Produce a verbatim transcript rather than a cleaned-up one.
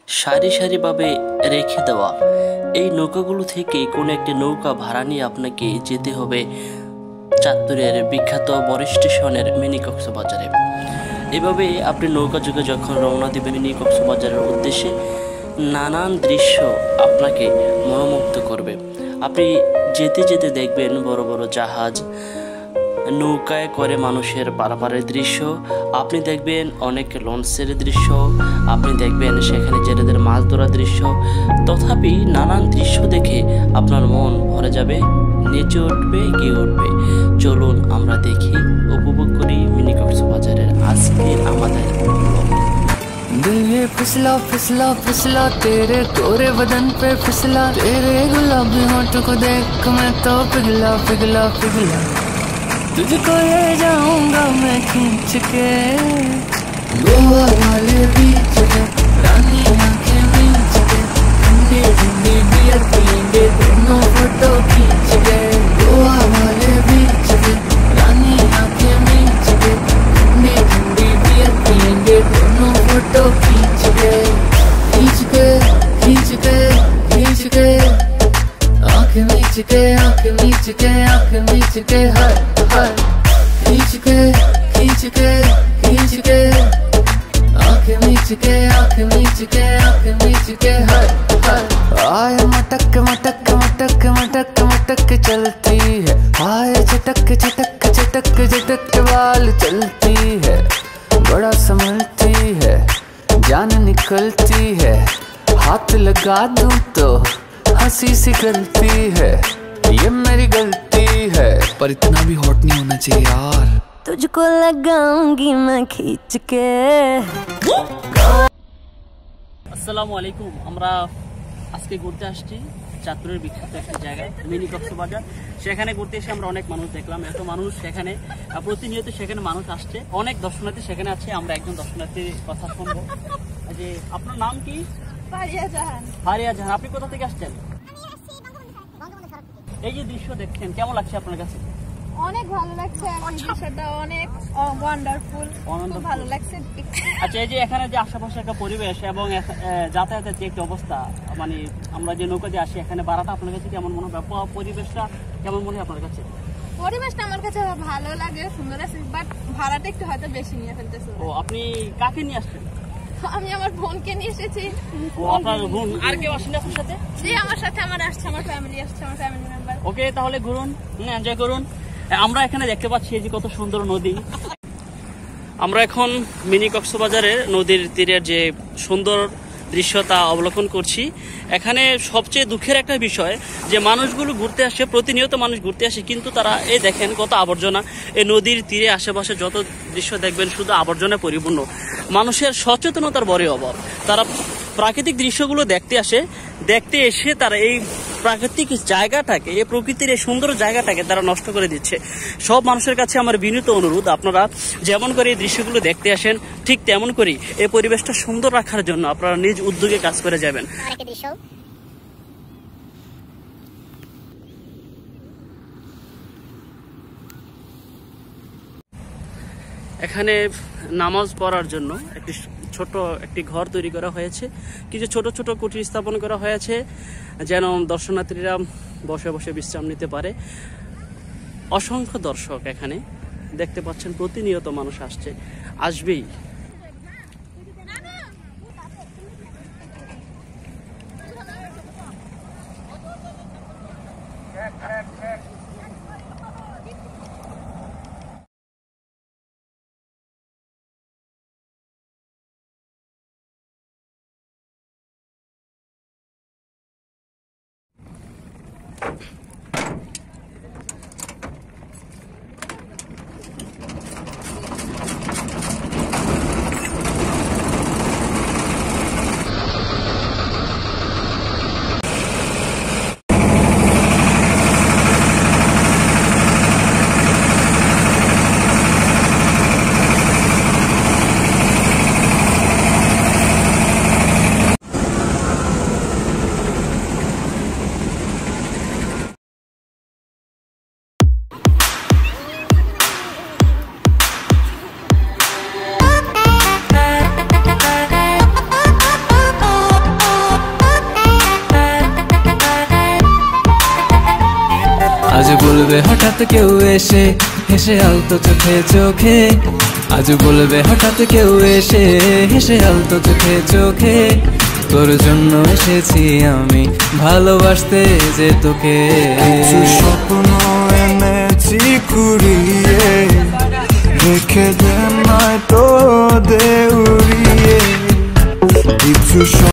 সারি সারিভাবে রেখে দেওয়া। এই নৌকাগুলো থেকে কোনো একটি নৌকা ভাড়া নিয়ে আপনাকে যেতে হবে চাঁদপুরের বিখ্যাত বড় স্টেশনের মিনি কক্সবাজারে। এভাবে আপনি নৌকা যুগে যখন রওনা দেবেন মিনি কক্সবাজারের উদ্দেশ্যে, নানান দৃশ্য আপনাকে মনোমুগ্ধ করবে। আপনি যেতে যেতে দেখবেন বড় বড় জাহাজ, নৌকায় করে মানুষের পারাপারের দৃশ্য, আপনি দেখবেন অনেক লঞ্চের দৃশ্য, আপনি দেখবেন সেখানে জেলেদের মাছ ধরার দৃশ্য। তথাপি নানান দৃশ্য দেখে আপনার মন ভরে যাবে, নেচে উঠবে, গিয়ে উঠবে। চলুন আমরা দেখি, উপভোগ করি মিনি কক্সবাজারের আজকের আমাদের ব্লগ। दिल ये फिसला फिसला फिसला तेरे गोरे बदन पे फिसला, तेरे गुलाबी होंठों को देख मैं तो पिघला पिघला पिघला। तुझको ले जाऊंगा मैं खींच के गोवा वाले बीच पे, रानी आंखें मीच के, ठंडी ठंडी बियर पियेंगे दोनों फोटो खींच के। गोवा वाले बीच पे, रानी आंखें मीच के, ठंडी ठंडी बियर पियेंगे दोनों फोटो खींच के। खींच के खींच के खींच के आंखें मीच के, आंखें मीच के, आंखें मीच के, हाय हाय। खींच के खींच के खींच के आंखें मीच के, आंखें मीच के, आंखें मीच के, हाय हाय। आय मटक मटक मटक मटक मटक चलती है, आय चटक चटक चटक चटक बाल चलती है, बड़ा संभलती है, जान निकलती है, हाथ लगा दूं तो हंसी सी गलती है, ये मेरी गलती है, पर इतना भी हॉट नहीं होना चाहिए यार। तुझको लगाऊंगी मैं खींच के। আসসালামু আলাইকুম। আমরা আজকে ঘুরতে আসছি চাঁদপুরের বিখ্যাত একটা জায়গা মিনি কক্সবাজার। সেখানে ঘুরতে এসে আমরা অনেক মানুষ দেখলাম, এত মানুষ সেখানে প্রতিনিয়ত সেখানে মানুষ আসছে, অনেক দর্শনার্থী সেখানে আছে। আমরা একজন দর্শনার্থীর কথা শুনবো। যে আপনার নাম কি? ফারিয়া জাহান। ফারিয়া জাহান, আপনি কোথা থেকে আসছেন? এই যে দৃশ্য দেখছেন কেমন লাগছে আপনার কাছে? অনেক ভালো লাগছে, দৃশ্যটা অনেক ওয়ান্ডারফুল, খুব ভালো লাগছে। আচ্ছা, এই যে এখানে যে আশেপাশে একটা পরিবেশ এবং যাতায়াতের যে একটি অবস্থা, মানে আমরা যে নৌকা দিয়ে আসি এখানে ভাড়াটা আপনার কাছে কেমন মনে হয়? পরিবেশটা কেমন মনে হয় আপনার কাছে? পরিবেশটা আমার কাছে ভালো লাগে, সুন্দর আছে, বাট ভাড়াটা একটু হয়তো বেশি নিয়ে ফেলতেছে। ও, আপনি কাকে নিয়ে আসছেন? আমি আমার বোনকে নিয়ে এসেছি। ও, আপনার বোন? আর কেউ আসেন আপনার সাথে? জি, আমার সাথে আমার আসছে, আমার ফ্যামিলি আসছে, আমার ফ্যামিলি মেম্বার। ওকে, তাহলে ঘুরুন, এনজয় করুন। আমরা এখানে দেখতে পাচ্ছি এই যে কত সুন্দর নদী। আমরা এখন মিনি কক্সবাজারের নদীর তীরের যে সুন্দর দৃশ্য তা অবলোকন করছি। এখানে সবচেয়ে দুঃখের একটা বিষয় যে মানুষগুলো ঘুরতে আসে, প্রতিনিয়ত মানুষ ঘুরতে আসে, কিন্তু তারা এই দেখেন কত আবর্জনা। এই নদীর তীরে আশেপাশে যত দৃশ্য দেখবেন শুধু আবর্জনায় পরিপূর্ণ। মানুষের সচেতনতার বড় অভাব। তারা প্রাকৃতিক দৃশ্যগুলো দেখতে আসে, দেখতে এসে তারা এই প্রাকৃতিক জায়গাটাকে, এই প্রকৃতির এই সুন্দর জায়গাটাকে তারা নষ্ট করে দিচ্ছে। সব মানুষের কাছে আমার বিনীত অনুরোধ, আপনারা যেমন করে এই দৃশ্যগুলো দেখতে আসেন ঠিক তেমন করেই এই পরিবেশটা সুন্দর রাখার জন্য আপনারা নিজ উদ্যোগে কাজ করে যাবেন। এখানে নামাজ পড়ার জন্য একটি ছোট একটি ঘর তৈরি করা হয়েছে, কিছু ছোট ছোট কুটির স্থাপন করা হয়েছে যেন দর্শনার্থীরা বসে বসে বিশ্রাম নিতে পারে। অসংখ্য দর্শক এখানে দেখতে পাচ্ছেন, প্রতিনিয়ত মানুষ আসছে, আসবেই। আজ বলবে হঠাৎ কেউ এসে হেসে আলতো চোখে চোখে, আজ বলবে হঠাৎ কেউ এসে হেসে আলতো চোখে চোখে, তোর জন্য এসেছি আমি ভালোবাসতে যে তোকে। কিছু স্বপ্ন এনেছি কুড়িয়ে, রেখে দে নয় তো দে উড়িয়ে। কিছু